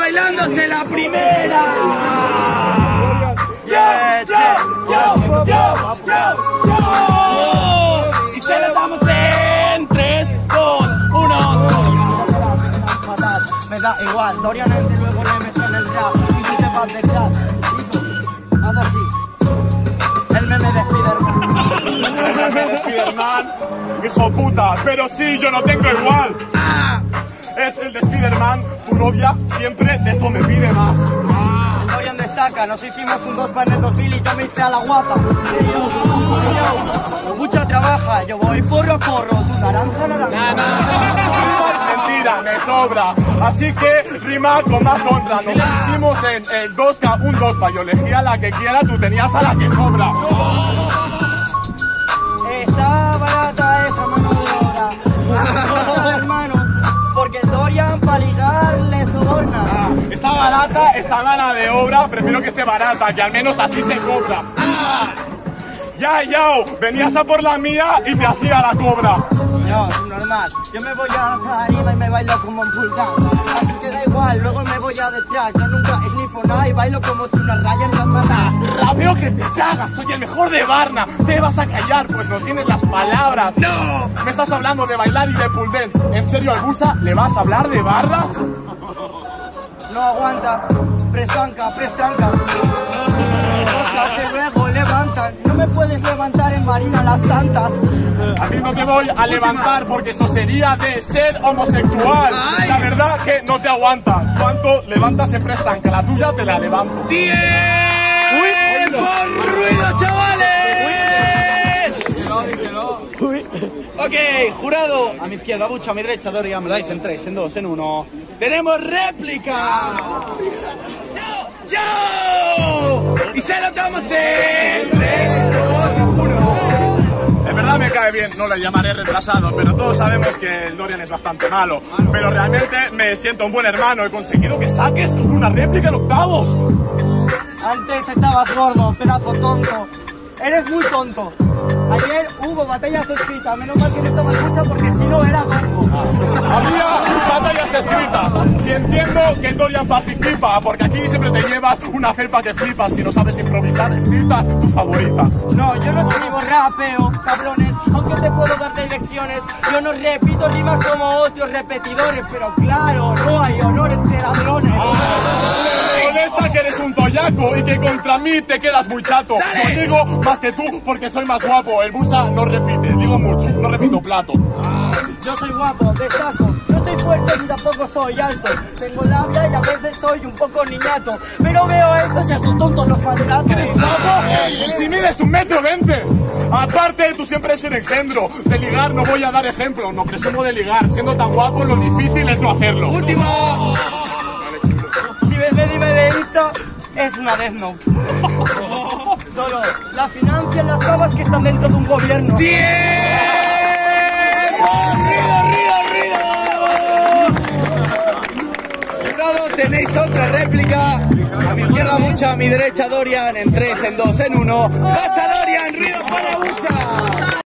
bailándose la primera. Yo. Y se la damos en 3, 2, 1. Me da igual, Dorian antes luego le meto en el rap y tú te vas de crack. Haz así. El meme de Spiderman. El meme de Spiderman, hijo puta, pero sí, yo no tengo igual. Es el de Spiderman, tu novia siempre de esto me pide más. Dorian destaca, nos hicimos un 2 en el 2000 y yo me hice a la guapa. Mucha trabaja, yo voy porro a porro, tu naranja. Mentira, me sobra. Así que rima con más honra. Nos hicimos en el 2K, un 2Pa. Yo elegía la que quiera, tú tenías a la que sobra. Está barata esa mano de obra. Hermano, porque Dorian para ligar le soborna. Está barata esta mano de obra, prefiero que esté barata, que al menos así se cobra. Ya, venías a por la mía y te hacía la cobra. No, es normal. Yo me voy a tarima y me bailo como un pull dance. Así que da igual, luego me voy a detrás. Yo nunca esnifo nada y bailo como si una raya en la mata. Rapeo que te cagas, soy el mejor de Varna. Te vas a callar, pues no tienes las palabras. ¡No! Me estás hablando de bailar y de pull dance. ¿En serio al Busa le vas a hablar de barras? No aguantas, prestanca. Cosas que luego levantan. No me puedes levantar en Marina las tantas. A ti no te voy a levantar porque eso sería de ser homosexual. La verdad que no te aguanta. Cuanto levantas en prestanca, la tuya te la levanto. ¡Tiempo! ¡Ruido, chavales! Ok, jurado. A mi izquierda, Bucha, a mi derecha, Dorian. Me lo dais en 3, en 2, en 1. ¡Tenemos réplica! ¡Yo! Y se lo damos en 3, 2, 1. En verdad me cae bien, no le llamaré retrasado, pero todos sabemos que el Dorian es bastante malo. Pero realmente me siento un buen hermano, he conseguido que saques una réplica en octavos. Antes estabas gordo, pedazo tonto. Eres muy tonto. Ayer hubo batallas escritas, menos mal que no estabas mucha porque si no era tonto. Había batallas escritas y entiendo que el Dorian participa, porque aquí siempre te llevas una felpa que flipas. Si no sabes improvisar, escritas tus favoritas. No, yo no escribo rapeo, cabrones, aunque te puedo dar lecciones. Yo no repito rimas como otros repetidores, pero claro, no hay honor entre ladrones. Con esta que eres un toyaco y que contra mí te quedas muy chato. No digo más que tú porque soy más guapo. El Busa no repite, digo mucho, no repito plato. Yo soy guapo, destaco. No estoy fuerte ni tampoco soy alto. Tengo labia y a veces soy un poco niñato. Pero veo esto y a estos tontos los maltrato. ¿Eres guapo? Si mides 1,20 m. Aparte, tú siempre eres un engendro. De ligar no voy a dar ejemplo. No presumo de ligar. Siendo tan guapo, lo difícil es no hacerlo. ¡Último! Si ves el anime de Insta, es una Death Note. Solo la financian las babas que están dentro de un gobierno. ¡Tiempo! ¡Bravo! Tenéis otra réplica. A mi izquierda Bucha, a mi derecha Dorian. En 3, en 2, en 1. ¡Pasa Dorian! ¡Ruido para Bucha!